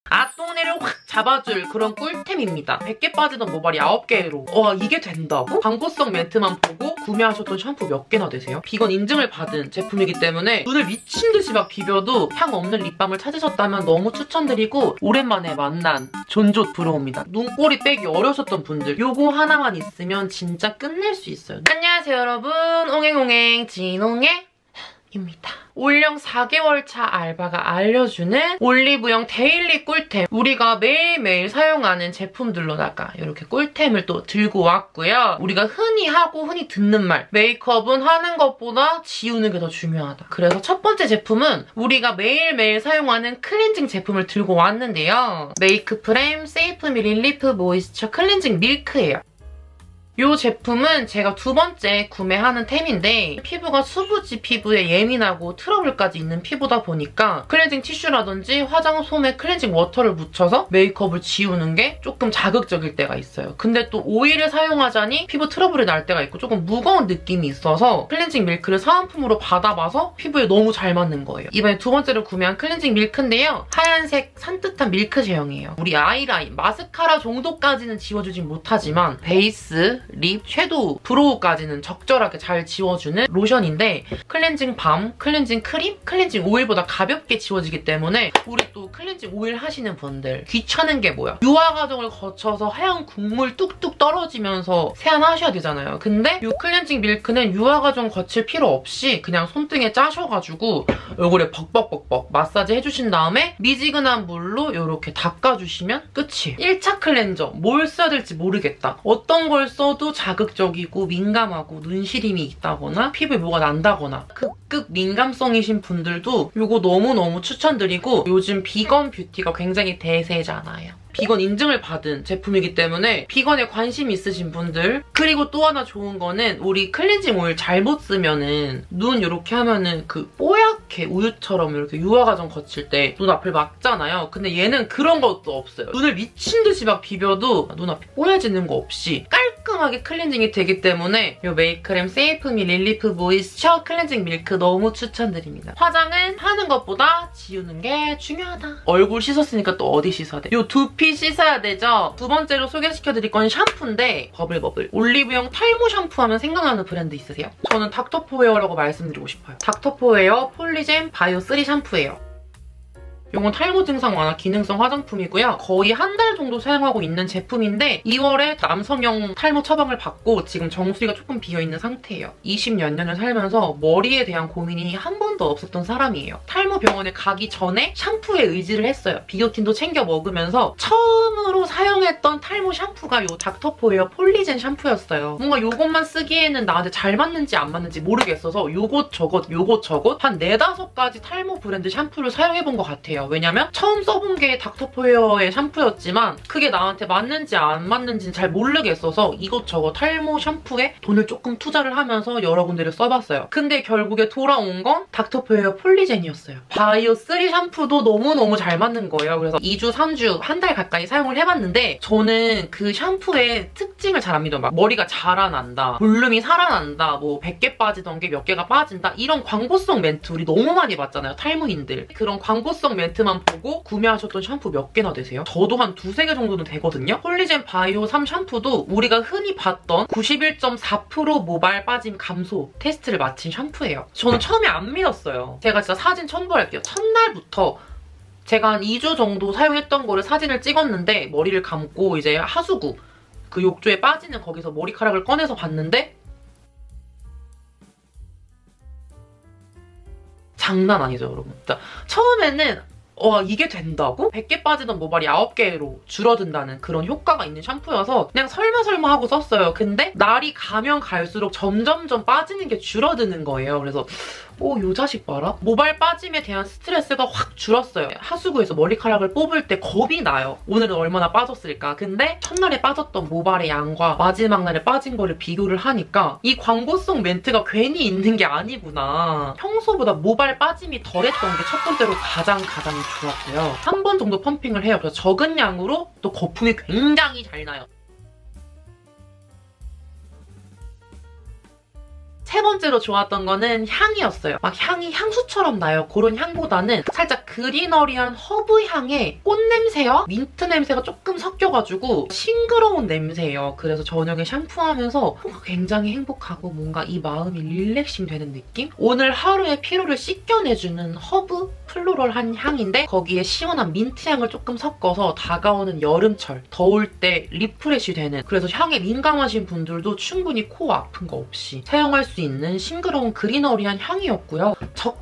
아똥내를 확 잡아줄 그런 꿀템입니다. 100개 빠지던 모발이 9개로. 와, 이게 된다고? 광고성 멘트만 보고 구매하셨던 샴푸 몇 개나 되세요? 비건 인증을 받은 제품이기 때문에 눈을 미친듯이 막 비벼도 향 없는 립밤을 찾으셨다면 너무 추천드리고, 오랜만에 만난 존조 브로우입니다. 눈꼬리 빼기 어려우셨던 분들 요거 하나만 있으면 진짜 끝낼 수 있어요. 안녕하세요 여러분, 옹행옹행 진옹행입니다. 올영 4개월 차 알바가 알려주는 올리브영 데일리 꿀템, 우리가 매일매일 사용하는 제품들로다가 이렇게 꿀템을 또 들고 왔고요. 우리가 흔히 하고 흔히 듣는 말, 메이크업은 하는 것보다 지우는 게 더 중요하다. 그래서 첫 번째 제품은 우리가 매일매일 사용하는 클렌징 제품을 들고 왔는데요. 메이크프렘 세이프미 릴리프 모이스처 클렌징 밀크예요. 이 제품은 제가 두 번째 구매하는 템인데, 피부가 수부지 피부에 예민하고 트러블까지 있는 피부다 보니까 클렌징 티슈라든지 화장솜에 클렌징 워터를 묻혀서 메이크업을 지우는 게 조금 자극적일 때가 있어요. 근데 또 오일을 사용하자니 피부 트러블이 날 때가 있고 조금 무거운 느낌이 있어서 클렌징 밀크를 사은품으로 받아봐서 피부에 너무 잘 맞는 거예요. 이번에 두 번째로 구매한 클렌징 밀크인데요. 하얀색 산뜻한 밀크 제형이에요. 우리 아이라인, 마스카라 정도까지는 지워주진 못하지만 베이스, 립, 섀도우, 브로우까지는 적절하게 잘 지워주는 로션인데, 클렌징 밤, 클렌징 크림, 클렌징 오일보다 가볍게 지워지기 때문에 우리 또 클렌징 오일 하시는 분들 귀찮은 게 뭐야? 유화 과정을 거쳐서 하얀 국물 뚝뚝 떨어지면서 세안하셔야 되잖아요. 근데 이 클렌징 밀크는 유화 과정 거칠 필요 없이 그냥 손등에 짜셔가지고 얼굴에 벅벅벅벅 마사지 해주신 다음에 미지근한 물로 이렇게 닦아주시면 끝이에요. 1차 클렌저 뭘 써야 될지 모르겠다, 어떤 걸 써도 자극적이고 민감하고 눈시림이 있다거나 피부에 뭐가 난다거나 극 민감성이신 분들도 이거 너무너무 추천드리고, 요즘 비건 뷰티가 굉장히 대세잖아요. 비건 인증을 받은 제품이기 때문에 비건에 관심 있으신 분들, 그리고 또 하나 좋은 거는 우리 클렌징 오일 잘못 쓰면은 눈 이렇게 하면은 그 뽀얗게 우유처럼 이렇게 유화 과정 거칠 때 눈앞을 막잖아요. 근데 얘는 그런 것도 없어요. 눈을 미친 듯이 막 비벼도 눈앞이 뽀얘지는 거 없이 깔끔하게 클렌징이 되기 때문에 이 메이크크렘 세이프미 릴리프 모이스처 클렌징 밀크 너무 추천드립니다. 화장은 하는 것보다 지우는 게 중요하다. 얼굴 씻었으니까 또 어디 씻어야 돼? 이 두피 씻어야 되죠? 두 번째로 소개시켜드릴 건 샴푸인데, 버블버블 올리브영 탈모 샴푸 하면 생각나는 브랜드 있으세요? 저는 닥터포웨어라고 말씀드리고 싶어요. 닥터포웨어 폴리젠 바이오 3 샴푸예요. 이건 탈모 증상 완화 기능성 화장품이고요. 거의 한 달 정도 사용하고 있는 제품인데 2월에 남성용 탈모 처방을 받고 지금 정수리가 조금 비어있는 상태예요. 20몇 년을 살면서 머리에 대한 고민이 한 번도 없었던 사람이에요. 탈모 병원에 가기 전에 샴푸에 의지를 했어요. 비오틴도 챙겨 먹으면서 처음으로 사용했던 탈모 샴푸가 이 닥터포웨어 폴리젠 샴푸였어요. 뭔가 이것만 쓰기에는 나한테 잘 맞는지 안 맞는지 모르겠어서 요것 저것 한 4-5가지 탈모 브랜드 샴푸를 사용해본 것 같아요. 왜냐면 처음 써본 게 닥터포웨어의 샴푸였지만 그게 나한테 맞는지 안 맞는지는 잘 모르겠어서 이것저것 탈모 샴푸에 돈을 조금 투자를 하면서 여러 군데를 써봤어요. 근데 결국에 돌아온 건 닥터포웨어 폴리젠이었어요. 바이오 3 샴푸도 너무너무 잘 맞는 거예요. 그래서 2주, 3주, 한 달 가까이 사용을 해봤는데 저는 그 샴푸의 특징을 잘 안 믿어요. 막 머리가 자라난다, 볼륨이 살아난다, 뭐 100개 빠지던 게 몇 개가 빠진다, 이런 광고성 멘트 우리 너무 많이 봤잖아요, 탈모인들. 그런 광고성 멘트만 보고 구매하셨던 샴푸 몇 개나 되세요? 저도 한 2-3개 정도는 되거든요? 폴리젠 바이오 3 샴푸도 우리가 흔히 봤던 91.4% 모발 빠짐 감소 테스트를 마친 샴푸예요. 저는 처음에 안 믿었어요. 제가 진짜 사진 첨부할게요. 첫날부터 제가 한 2주 정도 사용했던 거를 사진을 찍었는데, 머리를 감고 이제 하수구 그 욕조에 빠지는 거기서 머리카락을 꺼내서 봤는데 장난 아니죠, 여러분. 진짜 처음에는 와, 이게 된다고? 100개 빠지던 모발이 9개로 줄어든다는 그런 효과가 있는 샴푸여서 그냥 설마 하고 썼어요. 근데 날이 가면 갈수록 점점점 빠지는 게 줄어드는 거예요. 그래서 요 자식 봐라? 모발 빠짐에 대한 스트레스가 확 줄었어요. 하수구에서 머리카락을 뽑을 때 겁이 나요. 오늘은 얼마나 빠졌을까? 근데 첫날에 빠졌던 모발의 양과 마지막 날에 빠진 거를 비교를 하니까 이 광고성 멘트가 괜히 있는 게 아니구나. 평소보다 모발 빠짐이 덜했던 게 첫 번째로 가장 좋았고요. 한 번 정도 펌핑을 해요. 그래서 적은 양으로 또 거품이 굉장히 잘 나요. 세 번째로 좋았던 거는 향이었어요. 막 향이 향수처럼 나요. 그런 향보다는 살짝 그리너리한 허브 향에 꽃 냄새와 민트 냄새가 조금 섞여가지고 싱그러운 냄새예요. 그래서 저녁에 샴푸하면서 뭔가 굉장히 행복하고 뭔가 이 마음이 릴렉싱 되는 느낌? 오늘 하루의 피로를 씻겨내주는 허브 플로럴한 향인데 거기에 시원한 민트 향을 조금 섞어서 다가오는 여름철, 더울 때 리프레쉬 되는, 그래서 향에 민감하신 분들도 충분히 코 아픈 거 없이 사용할 수 있는 싱그러운 그리너리한 향이었고요.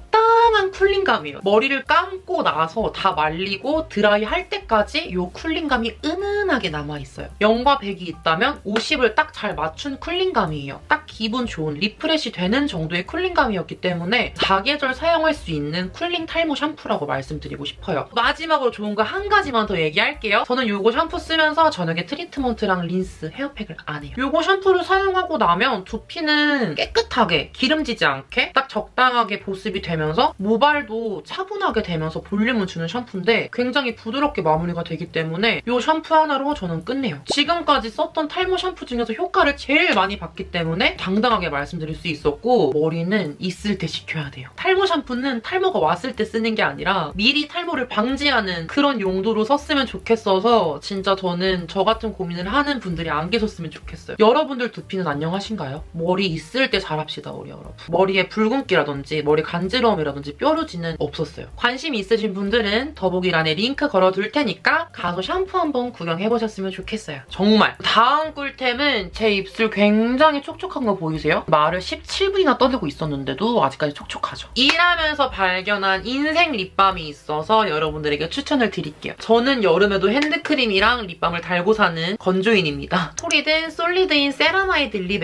적당한 쿨링감이에요. 머리를 감고 나서 다 말리고 드라이 할 때까지 이 쿨링감이 은은하게 남아있어요. 0과 100이 있다면 50을 딱 잘 맞춘 쿨링감이에요. 딱 기분 좋은 리프레쉬 되는 정도의 쿨링감이었기 때문에 사계절 사용할 수 있는 쿨링 탈모 샴푸라고 말씀드리고 싶어요. 마지막으로 좋은 거 한 가지만 더 얘기할게요. 저는 이거 샴푸 쓰면서 저녁에 트리트먼트랑 린스, 헤어팩을 안 해요. 이거 샴푸를 사용하고 나면 두피는 깨끗하게 기름지지 않게 딱 적당하게 보습이 되면서 모발도 차분하게 되면서 볼륨을 주는 샴푸인데 굉장히 부드럽게 마무리가 되기 때문에 이 샴푸 하나로 저는 끝내요. 지금까지 썼던 탈모 샴푸 중에서 효과를 제일 많이 봤기 때문에 당당하게 말씀드릴 수 있었고, 머리는 있을 때 식혀야 돼요. 탈모 샴푸는 탈모가 왔을 때 쓰는 게 아니라 미리 탈모를 방지하는 그런 용도로 썼으면 좋겠어서 진짜 저는 저 같은 고민을 하는 분들이 안 계셨으면 좋겠어요. 여러분들 두피는 안녕하신가요? 머리 있을 때 잘합시다, 우리 여러분. 머리에 붉은기라든지 머리 간지러움이라든지 뾰루지는 없었어요. 관심 있으신 분들은 더보기란에 링크 걸어둘 테니까 가서 샴푸 한번 구경해보셨으면 좋겠어요. 정말. 다음 꿀템은 제 입술 굉장히 촉촉한 거 보이세요? 말을 17분이나 떠들고 있었는데도 아직까지 촉촉하죠. 일하면서 발견한 인생 립밤이 있어서 여러분들에게 추천을 드릴게요. 저는 여름에도 핸드크림이랑 립밤을 달고 사는 건조인입니다. 소리든 솔리드인 세라마이드 립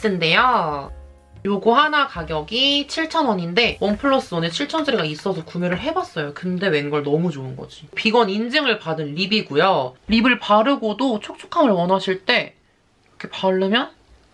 에센스인데요. 요거 하나 가격이 7,000원인데 원 플러스 원에 7,000원짜리가 있어서 구매를 해봤어요. 근데 웬걸 너무 좋은 거지. 비건 인증을 받은 립이고요. 립을 바르고도 촉촉함을 원하실 때 이렇게 바르면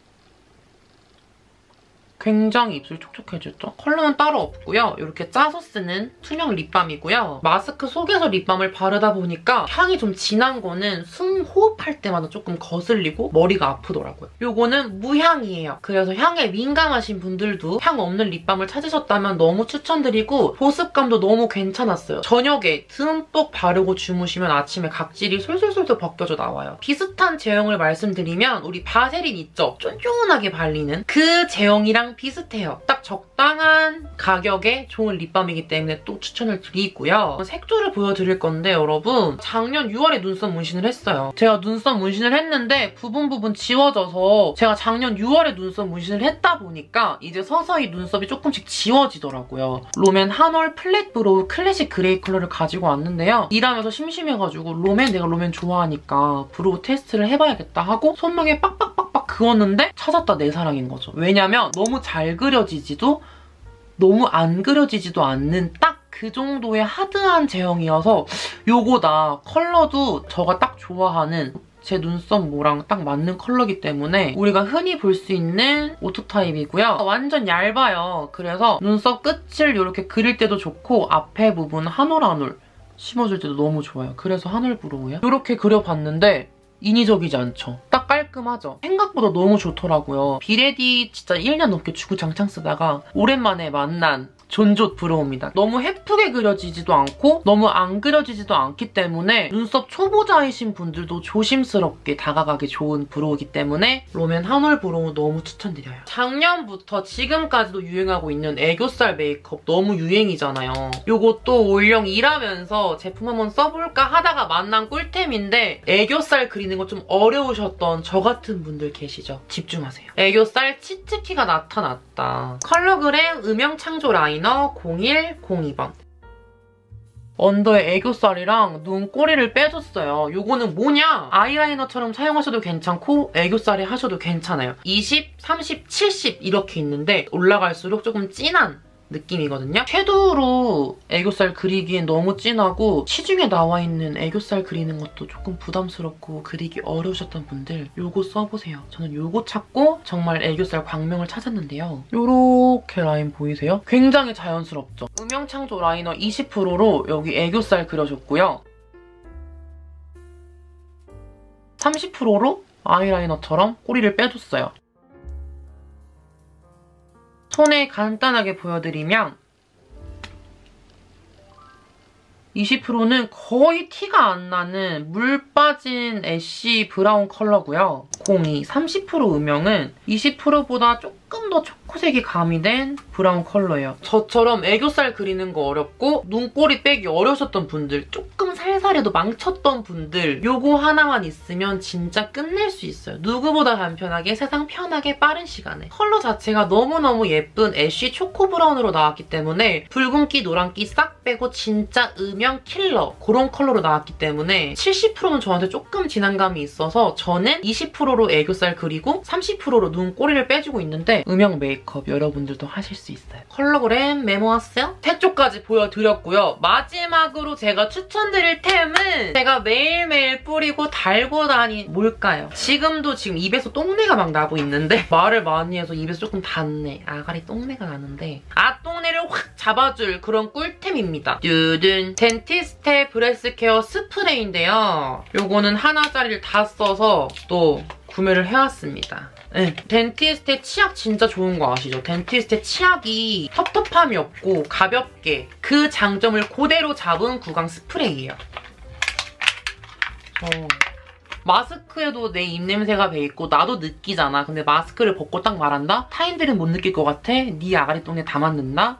굉장히 입술이 촉촉해졌죠? 컬러는 따로 없고요. 이렇게 짜서 쓰는 투명 립밤이고요. 마스크 속에서 립밤을 바르다 보니까 향이 좀 진한 거는 숨 호흡할 때마다 조금 거슬리고 머리가 아프더라고요. 요거는 무향이에요. 그래서 향에 민감하신 분들도 향 없는 립밤을 찾으셨다면 너무 추천드리고 보습감도 너무 괜찮았어요. 저녁에 듬뿍 바르고 주무시면 아침에 각질이 솔솔솔솔 벗겨져 나와요. 비슷한 제형을 말씀드리면 우리 바세린 있죠? 쫀쫀하게 발리는 그 제형이랑 비슷해요. 딱 적당한 가격에 좋은 립밤이기 때문에 또 추천을 드리고요. 색조를 보여드릴 건데 여러분, 작년 6월에 눈썹 문신을 했어요. 제가 눈썹 문신을 했는데 부분 지워져서 제가 작년 6월에 눈썹 문신을 했다 보니까 이제 서서히 눈썹이 조금씩 지워지더라고요. 롬앤 한올 플랫 브로우 클래식 그레이 컬러를 가지고 왔는데요. 일하면서 심심해가지고 내가 롬앤 좋아하니까 브로우 테스트를 해봐야겠다 하고 손목에 빡빡빡빡 그었는데 찾았다 내 사랑인 거죠. 왜냐면 너무 잘 그려지지도 너무 안 그려지지도 않는 딱 그 정도의 하드한 제형이어서 요거다. 컬러도 제가 딱 좋아하는 제 눈썹 모랑 딱 맞는 컬러기 때문에 우리가 흔히 볼 수 있는 오토 타입이고요. 완전 얇아요. 그래서 눈썹 끝을 이렇게 그릴 때도 좋고 앞에 부분 한올 심어줄 때도 너무 좋아요. 그래서 한올 브로우예요. 이렇게 그려봤는데 인위적이지 않죠? 딱 깔끔하죠? 생각보다 너무 좋더라고요. 비레디 진짜 1년 넘게 주구장창 쓰다가 오랜만에 만난 존존 브로우입니다. 너무 예쁘게 그려지지도 않고 너무 안 그려지지도 않기 때문에 눈썹 초보자이신 분들도 조심스럽게 다가가기 좋은 브로우이기 때문에 롬앤 한올 브로우 너무 추천드려요. 작년부터 지금까지도 유행하고 있는 애교살 메이크업 너무 유행이잖아요. 요것도 올영 일하면서 제품 한번 써볼까 하다가 만난 꿀템인데 애교살 그리는 거 좀 어려우셨던 저 같은 분들 계시죠? 집중하세요. 애교살 치트키가 나타났다. 컬러그램 음영창조 라인 0102번. 언더에 애교살이랑 눈꼬리를 빼줬어요. 요거는 뭐냐? 아이라이너처럼 사용하셔도 괜찮고 애교살에 하셔도 괜찮아요. 20, 30, 70 이렇게 있는데 올라갈수록 조금 진한 느낌이거든요. 섀도우로 애교살 그리기엔 너무 진하고 시중에 나와 있는 애교살 그리는 것도 조금 부담스럽고 그리기 어려우셨던 분들 요거 써보세요. 저는 요거 찾고 정말 애교살 광명을 찾았는데요. 요렇게 라인 보이세요? 굉장히 자연스럽죠? 음영창조 라이너 20%로 여기 애교살 그려줬고요. 30%로 아이라이너처럼 꼬리를 빼줬어요. 손에 간단하게 보여드리면 20%는 거의 티가 안 나는 물 빠진 애쉬 브라운 컬러고요. 02 30% 음영은 20%보다 조금 더 초코색이 가미된 브라운 컬러예요. 저처럼 애교살 그리는 거 어렵고 눈꼬리 빼기 어려우셨던 분들, 조금 살살해도 망쳤던 분들 요거 하나만 있으면 진짜 끝낼 수 있어요. 누구보다 간편하게 세상 편하게 빠른 시간에. 컬러 자체가 너무너무 예쁜 애쉬 초코 브라운으로 나왔기 때문에 붉은기, 노란기 싹 빼고 진짜 음영 킬러 그런 컬러로 나왔기 때문에 70%는 저한테 조금 진한 감이 있어서 저는 20%로 애교살 그리고 30%로 눈꼬리를 빼주고 있는데 음영 메이크업 여러분들도 하실 수 있어요. 컬러그램 메모했어요? 세 쪽까지 보여드렸고요. 마지막으로 제가 추천드릴 템은 제가 매일매일 뿌리고 달고 다닌 뭘까요? 지금 입에서 똥내가 막 나고 있는데 말을 많이 해서 입에서 조금 닿네. 아가리 똥내가 나는데 똥내를 확 잡아줄 그런 꿀템입니다. 뚜둔 덴티스테 브레스 케어 스프레이인데요. 요거는 하나짜리를 다 써서 또 구매를 해왔습니다. 네. 덴티스테 치약 진짜 좋은 거 아시죠? 덴티스테 치약이 텁텁함이 없고 가볍게 그 장점을 그대로 잡은 구강 스프레이예요. 마스크에도 내 입냄새가 배있고 나도 느끼잖아. 근데 마스크를 벗고 딱 말한다? 타인들은 못 느낄 것 같아? 네 아가리 똥에 다 맞는다?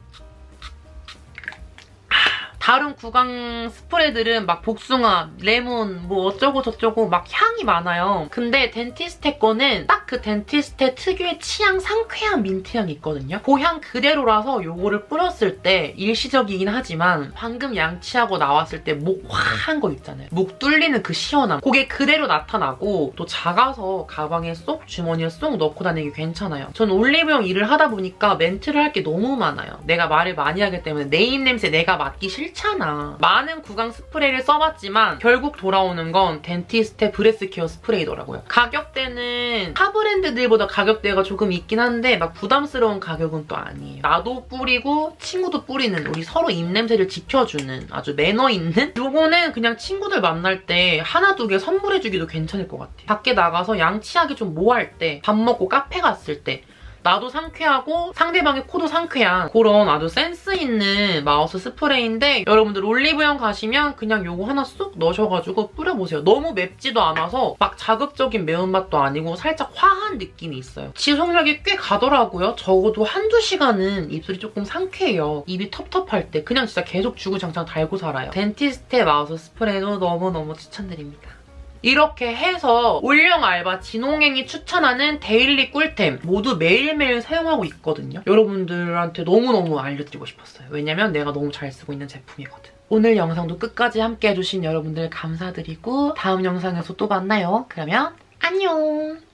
다른 구강 스프레이들은 막 복숭아, 레몬, 뭐 어쩌고 저쩌고 막 향이 많아요. 근데 덴티스테 거는 딱 그 덴티스테 특유의 치향 상쾌한 민트향이 있거든요. 그 향 그대로라서 요거를 뿌렸을 때 일시적이긴 하지만 방금 양치하고 나왔을 때 목 화한 거 있잖아요. 목 뚫리는 그 시원함. 그게 그대로 나타나고 또 작아서 가방에 쏙 주머니에 쏙 넣고 다니기 괜찮아요. 전 올리브영 일을 하다 보니까 멘트를 할 게 너무 많아요. 내가 말을 많이 하기 때문에 내 입냄새 내가 맡기 싫잖아. 많은 구강 스프레이를 써봤지만 결국 돌아오는 건 덴티스테 브레스 케어 스프레이더라고요. 가격대는 타 브랜드들보다 가격대가 조금 있긴 한데 막 부담스러운 가격은 또 아니에요. 나도 뿌리고 친구도 뿌리는 우리 서로 입냄새를 지켜주는 아주 매너 있는? 요거는 그냥 친구들 만날 때 하나 두 개 선물해주기도 괜찮을 것 같아요. 밖에 나가서 양치하기 좀 뭐할 때, 밥 먹고 카페 갔을 때 나도 상쾌하고 상대방의 코도 상쾌한 그런 아주 센스 있는 마우스 스프레이인데 여러분들 올리브영 가시면 그냥 요거 하나 쏙 넣으셔가지고 뿌려보세요. 너무 맵지도 않아서 막 자극적인 매운맛도 아니고 살짝 화한 느낌이 있어요. 지속력이 꽤 가더라고요. 적어도 한두 시간은 입술이 조금 상쾌해요. 입이 텁텁할 때 그냥 진짜 계속 주구장창 달고 살아요. 덴티스테 마우스 스프레이도 너무너무 추천드립니다. 이렇게 해서 올영 알바 진홍행이 추천하는 데일리 꿀템 모두 매일매일 사용하고 있거든요. 여러분들한테 너무너무 알려드리고 싶었어요. 왜냐면 내가 너무 잘 쓰고 있는 제품이거든. 오늘 영상도 끝까지 함께 해주신 여러분들 감사드리고 다음 영상에서 또 만나요. 그러면 안녕!